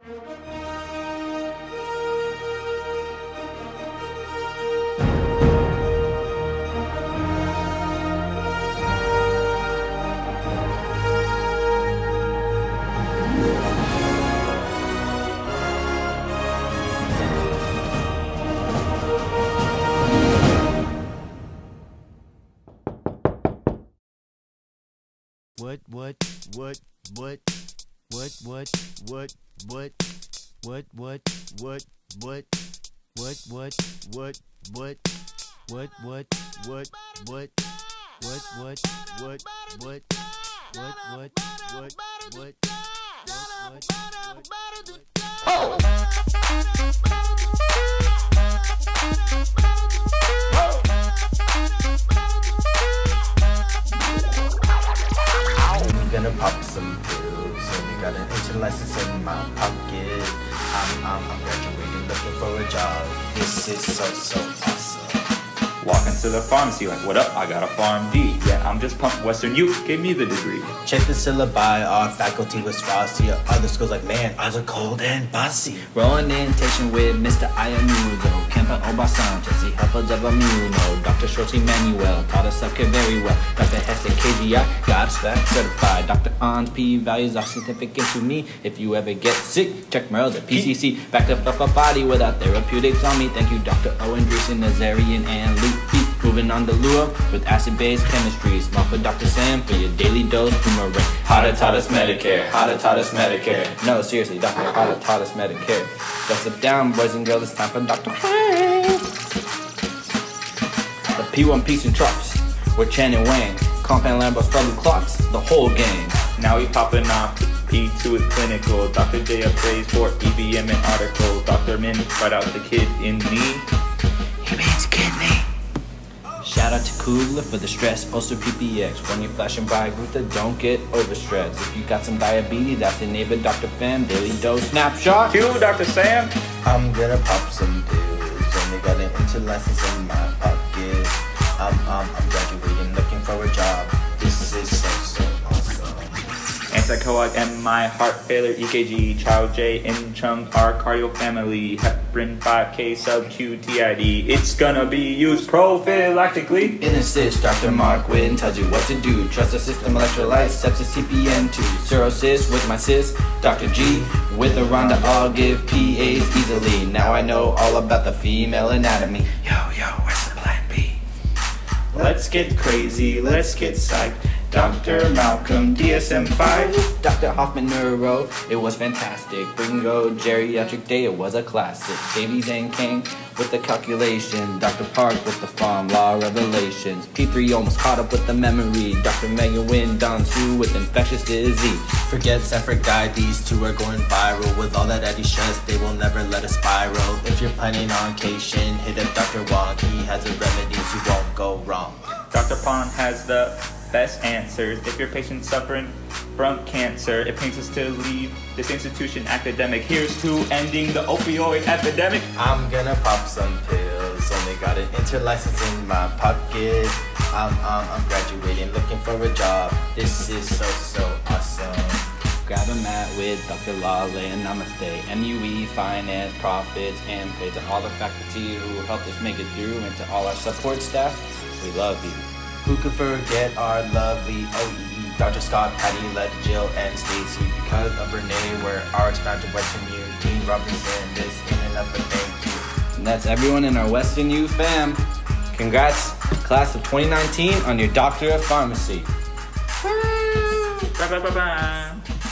I'm gonna pop some pills, only got an intern license in my pocket. I'm graduating, looking for a job. This is so awesome. Walk into the pharmacy like, what up? I got a Pharm D. Yeah, I'm just pumped. WesternU gave me the degree. Check the syllabi, our faculty was frosty. Other schools like, man, I look cold and bossy. Orientation with Mr. Ayanudo, Campa Obasan, Jesse Helper Devamuno, Dr. Shorty Manuel, taught us up very well. Dr. Hesse KGI, got us that certified. Dr. On's P values are significant to me. If you ever get sick, check Merle's at PCC. Backed up a body without therapeutics on me. Thank you, Dr. Owen, Dreesen, Nazarian, and Luke. Moving on to Lua with acid-based chemistry. Small for Dr. Sam for your daily dose. Boomerang. Hotta taught us Medicare. Hotta taught us Medicare. No, seriously, Dr. Hotta taught us Medicare. Just sit down, boys and girls. It's time for Dr. The P1 Peaks and Trucks with Chen and Wang. Compound Lambos, Fellow Clocks, the whole gang. Now we popping off. P2 is clinical. Dr. J appraised for EVM and articles. Dr. Min tried out the kid in me. He means kidney. Shout out to Kugler for the stress, also PPX. When you're flashing by Gutha, don't get overstressed. If you got some diabetes, that's your neighbor Dr. Fam. Daily dose snapshot. Cue Dr. Sam. I'm gonna pop some pills, only got an intern license in my pocket. I'm graduating, looking for a job. This is so awesome. Anticoag and my heart failure EKG. Child J in Chung, our cardio family. Heparin 5K sub Q TID. It's gonna be used prophylactically. In assist, Dr. Mark Wynn tells you what to do. Trust the system, electrolytes, sepsis, CPN2. Cirrhosis with my sis, Dr. G. With a Rhonda, I'll give PAs easily. Now I know all about the female anatomy. Yo, where's the plan B? Let's get crazy, let's get psyched. Dr. Malcolm, DSM-5. Dr. Hoffman, Neuro, it was fantastic. Bingo, Geriatric Day, it was a classic. Davies and King with the calculation. Dr. Park with the farm law revelations. P3 almost caught up with the memory. Dr. Megan Wynn, Don Sue with infectious disease. Forget Zephyr Guy, these two are going viral. With all that Eddie stress, they will never let us spiral. If you're planning on cation, hit up Dr. Wong. He has a remedy, so you won't go wrong. Dr. Pond has the best answers. If your patient's suffering from cancer, it pains us to leave this institution academic. Here's to ending the opioid epidemic. I'm gonna pop some pills, only got an intern license in my pocket. I'm graduating, looking for a job. This is so awesome. Grab a mat with Dr. Lale and Namaste. MUE, Finance, Profits, and pay to all the faculty who helped us make it through, and to all our support staff, we love you. Who could forget our lovely OEE, Dr. Scott, Patty, Led, Jill, and Stacy. Because of Renee, we're RX bound to WesternU. Dean Robinson, this in and of a thank you. And that's everyone in our WesternU fam. Congrats, class of 2019, on your Doctor of Pharmacy. Bye.